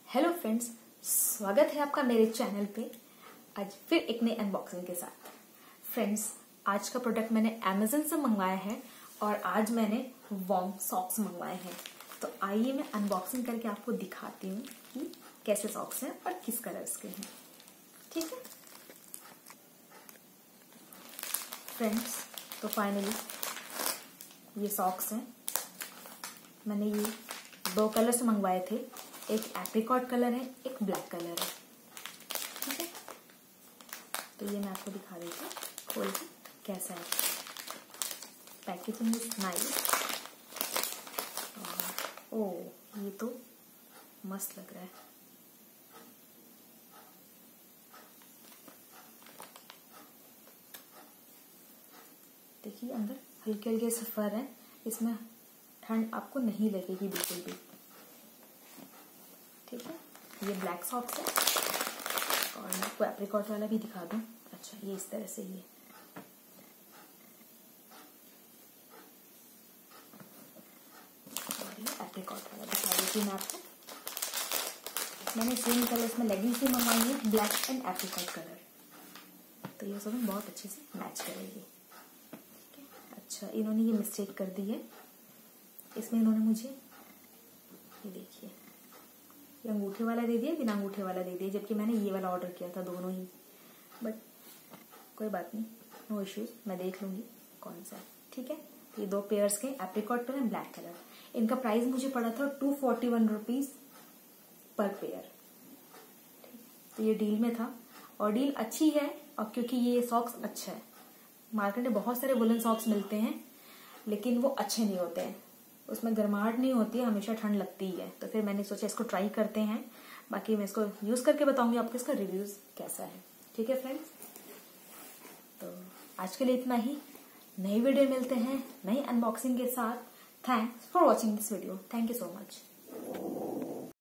Hello friends, स्वागत है आपका मेरे चैनल पे। आज फिर एक नई अनबॉक्सिंग के साथ। फ्रेंड्स, आज का प्रोडक्ट मैंने अमेज़न से मंगवाया है और आज मैंने वार्म सॉक्स मंगवाए हैं। तो आइए मैं अनबॉक्सिंग करके आपको दिखाती हूँ कि कैसे सॉक्स हैं और किस कलर्स के हैं। ठीक है फ्रेंड्स, तो फाइनली ये सॉक्स हैं। मैंने ये दो कलर से मंगवाए थे, एक एप्रिकॉट कलर है, एक ब्लैक कलर है। ठीक है, तो ये मैं आपको दिखा देती हूँ खोल के कैसा है। Packaging is nice. ओह, ये तो मस्त लग रहा है। देखिए अंदर हल्के हल्के से फर है, इसमें ठंड आपको नहीं लगेगी बिल्कुल भी। ठीक है, ये ब्लैक सॉक्स है और मैं आपको एप्रिकॉट वाला भी दिखा दूं। अच्छा, ये इस तरह से ये एप्रिकॉट वाला दिखा देती हूँ मैं आपको। मैंने सेम कलर्स में लेगिंग्स भी मंगवाई है, ब्लैक एंड एप्रिकॉट कलर। तो ये सब बहुत अच्छे से मैच करेगी। ठीक है, अच्छा इन्होंने ये मिस्टेक कर दी है, इसमें इन्होंने मुझे ये देखिए ये अंगूठे वाला दे दिया, बिना अंगूठे वाला दे दिया, जबकि मैंने ये वाला ऑर्डर किया था दोनों ही। बट कोई बात नहीं, नो इश्यूज, मैं देख लूंगी कौन सा है। ठीक है, ये दो पेयर्स के apricot colour and black colour. इनका प्राइस मुझे पड़ा था 241 रुपीज पर पेयर। तो ये डील में था और डील अच्छी है। और क्योंकि ये सॉक्स अच्छा है, मार्केट में बहुत सारे वुलन सॉक्स मिलते हैं लेकिन वो अच्छे नहीं होते हैं, उसमें गर्माहट नहीं होती है, हमेशा ठंड लगती है। तो फिर मैंने सोचा इसको ट्राई करते हैं। बाकी मैं इसको यूज करके बताऊंगी आपको इसका रिव्यूज कैसा है। ठीक है फ्रेंड्स, तो आज के लिए इतना ही। नई वीडियो मिलते हैं नई अनबॉक्सिंग के साथ। Thanks for watching this video. Thank you so much.